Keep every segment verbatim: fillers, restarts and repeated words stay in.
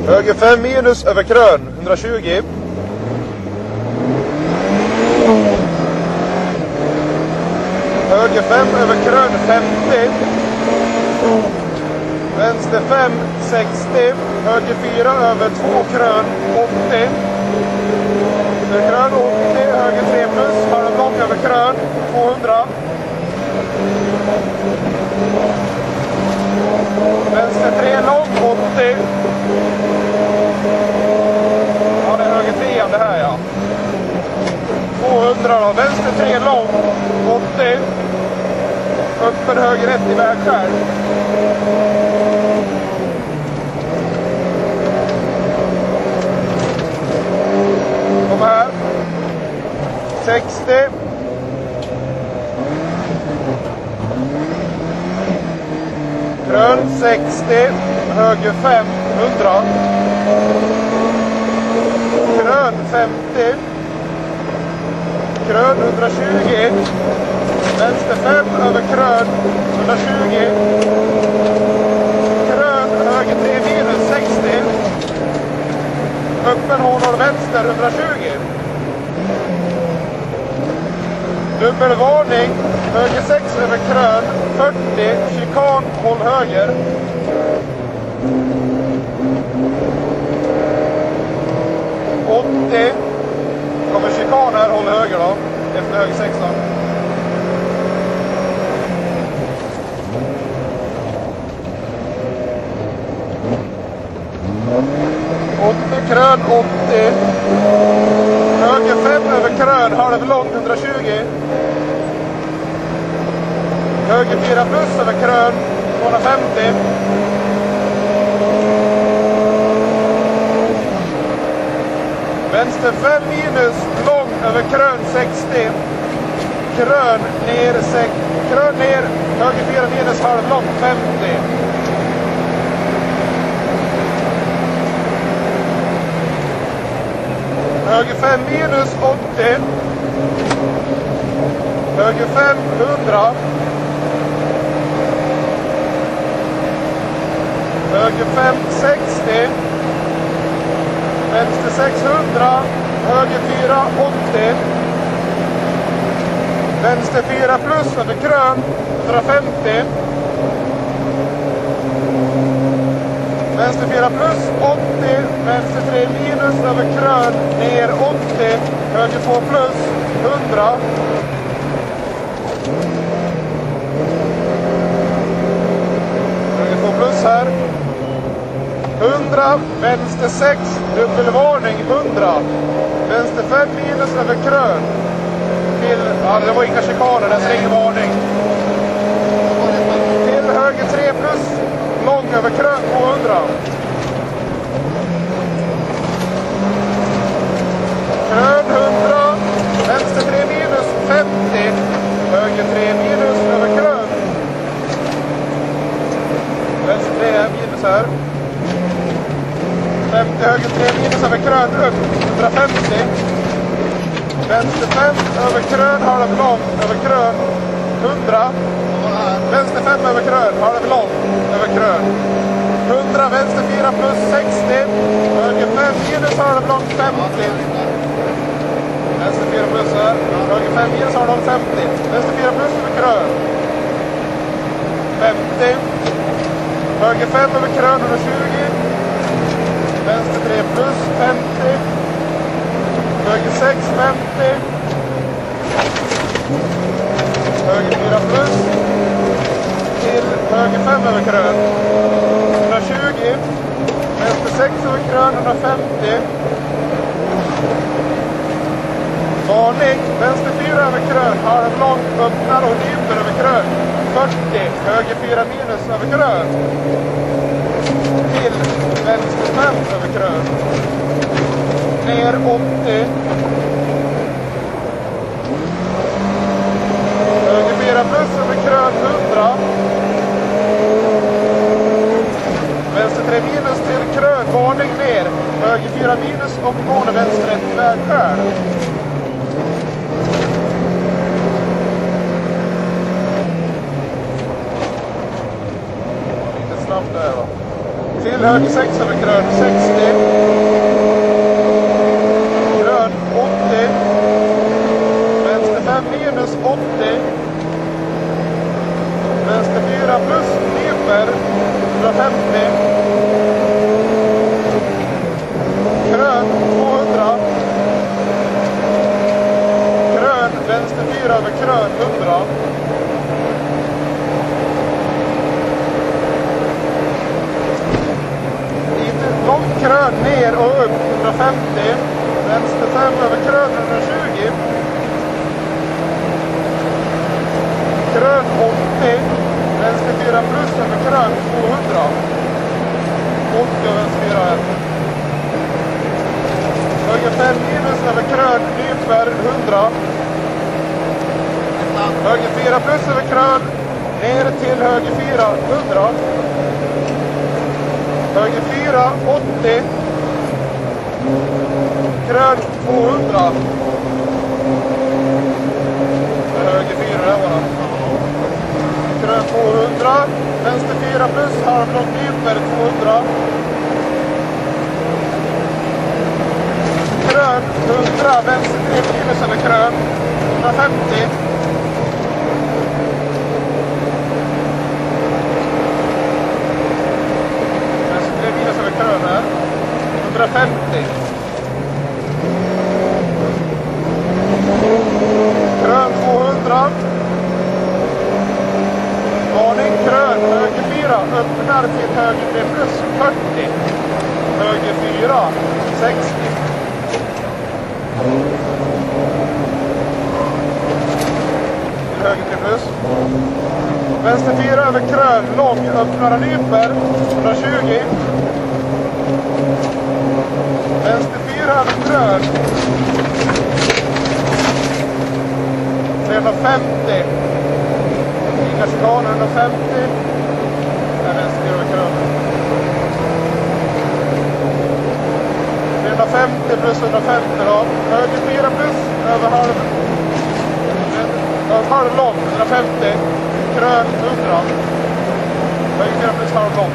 Höger fem minus över krön, etthundratjugo. Höger fem över krön, femtio. Vänster fem, sextio. Höger fyra över två krön, åttio. Över krön åttio, höger tre plus, halvlång över krön, tvåhundra. Vänster tre lång, åttio. Ja, det är höger trean det här, ja. tvåhundra då. Vänster tre lång, åttio. Öppen höger ett i vägskär. Kom här. sextio. Grön sextio. Höger fem, hundra. Grön femtio. Grön etthundratjugo. Vänster fem över krön, etthundratjugo. Grön, höger tre minus, sextio. Öppen hårdor vänster, etthundratjugo. Dubbelvarning, höger sex över krön, fyrtio. Chikan, håll höger. åttio. Kommer chikan här, håll höger då. Efter höger sexan. åttio krön, åttio. Höger fem över krön, halvlång, etthundratjugo. Höger fyra plus över krön, tvåhundrafemtio. Vänster fem minus, lång över krön, sextio. Krön ner, sex, krön ner, höger fyra minus, halvlång, femtio. Höger fem minus, åttio. Höger fem, hundra. Höger fem, sextio. Vänster sexhundra. Höger fyra, åttio. Vänster fyra plus över krön, etthundrafemtio. Vänster fyra plus, åttio. Vänster tre minus över krön, ner åttio. Höger två plus, hundra. Höger två plus här. hundra. Vänster sex, dubbelvarning, hundra. Vänster fem minus över krön. Till, ja det var inga chikaner, den slänger varning. Till höger tre plus, lång över krön, tvåhundra. Krön hundra, vänster tre minus, femtio. Höger tre minus över krön. Vänster tre är minus här. femtio, höger tre minus över krön, upp, etthundrafemtio. Vänster fem över krön, halvlång, över krön, hundra. Vänster fem över krön, halvlång, över krön. hundra, vänster fyra plus, sextio. Höger fem minus, halvlång, femtio. Vänster fyra plus här. Höger fem minus, halvlång, femtio. Vänster fyra plus över krön. femtio. Höger fem över krön, etthundratjugo. Vänster tre plus, femtio. Höger sex, femtio. Höger fyra plus. Till höger fem över krön, etthundratjugo. Vänster sex över krön, etthundrafemtio. Varning, vänster fyra över krön, halvlång, öppnar och nyper över krön, fyrtio. Höger fyra minus över krön. Till vänster fem över krön. Ner åttio. Höger fyra plus över krön, hundra. Vänster tre minus till krön, varning ner. Höger fyra minus och gående vänster ett vägskär. Lite snabbt där va. Till höger sex över grön sextio. Grön åttio. Vänster fem minus åttio. Vänster fyra plus nyper hundrafemtio. Grön tvåhundra. Grön vänster fyra över grön hundra. Långt grön ner och upp hundrafemtio. Vänster fem över grön hundratjugo. Grön åttio. Vänster fyra plus över grön tvåhundra. åttio vänster fyra ett. Höger fem minus över grön nyper hundra. Höger fyra plus över grön ner till höger fyra hundra. Höger fyra åttio. Grön tvåhundra. Höger fyra där var det. Grön tvåhundra. Vänster fyra plus halvlång nyper tvåhundra. Grön hundra. Vänster tre minus över grön hundrafemtio. Grön här. hundrafemtio. Grön tvåhundra. Varning grön. Höger fyra. Öppnar till höger tre plus fyrtio. Höger fyra. sextio. Till höger tre plus. Vänster fyra över grön. Lång. Öppnar nyper. hundratjugo. Vänster fyra över grön. trehundrafemtio. Inga chikaner hundrafemtio. Där vänster fyra över grön. trehundrafemtio plus hundrafemtio då. Höger fyra plus över halv. Över halv lång. hundrafemtio. Grön hundra. Höger fyra plus halv lång.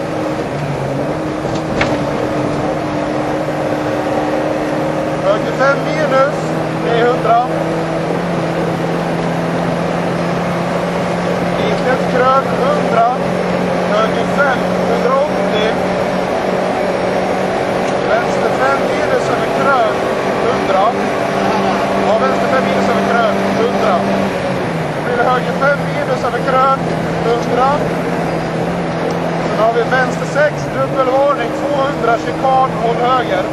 Höger fem minus trehundra. Litet grön hundra. Höger fem hundraåttio. Vänster fem minus över grön hundra. Ja, vänster fem minus över grön hundra. Då blir det höger fem minus över grön hundra. Sen har vi vänster sex dubbelvarning tvåhundra. Chikan håll höger.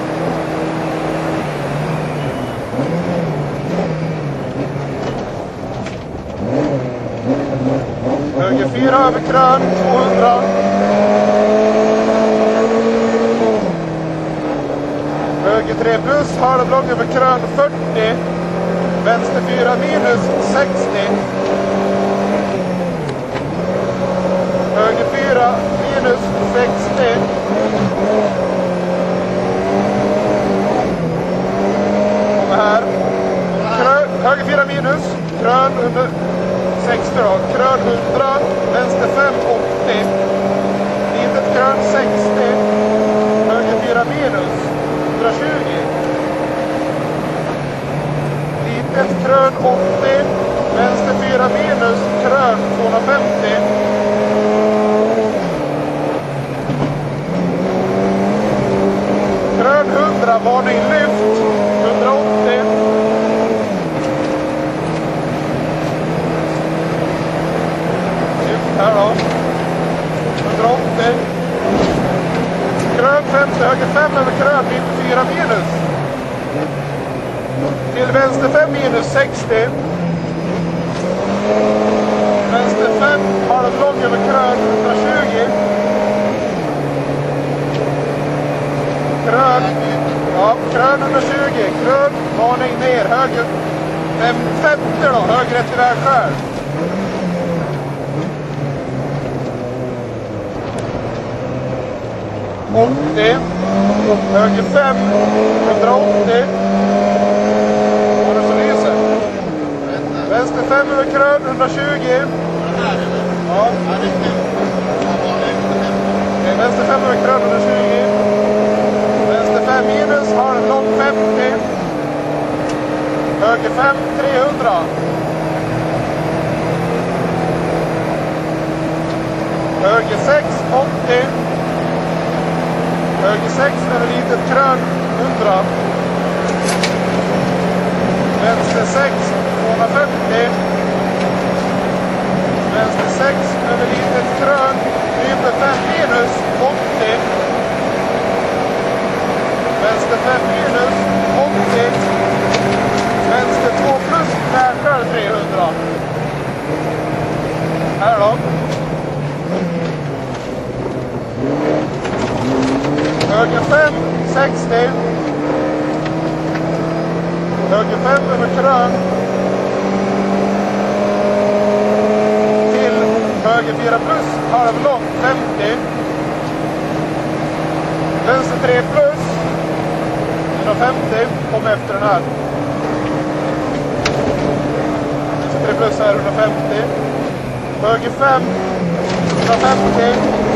Höger fyra över grön tvåhundra. Höger tre plus halvlång över grön fyrtio. Vänster fyra minus sextio. Höger fyra minus sextio. Och här. Grön, höger fyra minus. Grön under sextio då. Grön hundra. Vänster fem åttio. Litet grön sextio. Höger fyra minus hundratjugo. Litet grön åttio. Vänster fyra minus. Grön tvåhundrafemtio. Grön hundra. Varning lyft. hundraåttio. Här då. hundraåttio. Grön femtio, höger fem över grön, nittiofyra minus. Till vänster fem minus sextio. Vänster fem, halvlång över grön, hundratjugo. Grön, ja, grön hundratjugo. Grön, varning ner, höger femtio då, höger rätt i vägskär. åttio. Höger fem. hundraåttio. Vad är det som lyser? Vänster fem över grön. hundratjugo. Ja. Vänster fem över krön hundratjugo. Vänster fem minus, halvlång femtio. Höger fem trehundra. Höger sex åttio. Höger sex över litet krön hundra. Vänster sex tvåhundrafemtio. Vänster sex över litet krön. Ytter fem minus åttio. Vänster fem minus åttio. Vänster två plus tvärskär trehundra. Här då. Höger fem sextio. Höger fem över krön. Till höger fyra plus halvlång femtio. Vänster tre plus hundrafemtio. Kom efter den här. Vänster tre plus är hundrafemtio. Höger fem hundrafemtio.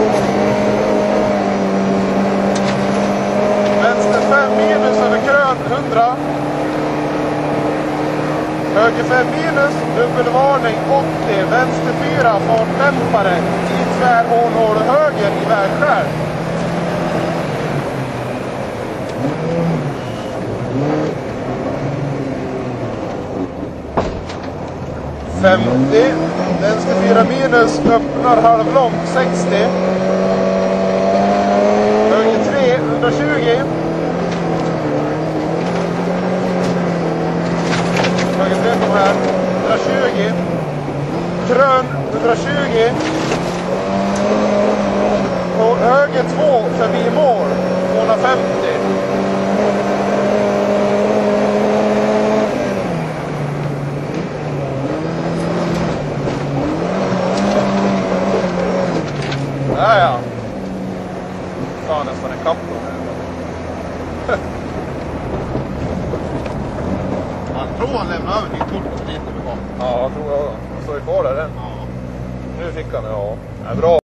Vänster fem minus över krön hundra. Höger fem minus, dubbelvarning åttio. Vänster fyra fartdämpare. I tvär hålhål höger i vägskär. femtio. Vänster fyra minus öppnar halvlång sextio. Höger tre hundratjugo. Höger tre kommer här. hundratjugo. Krön hundratjugo. Och höger två förbi mål. tvåhundrafemtio. Ja, ja. Ta nästan en kapp då. Man tror han lämnar över ditt kort och lite med gång. Ja, jag tror jag. Jag står ju kvar där än. Ja. Nu fick han, ja. Ja, bra.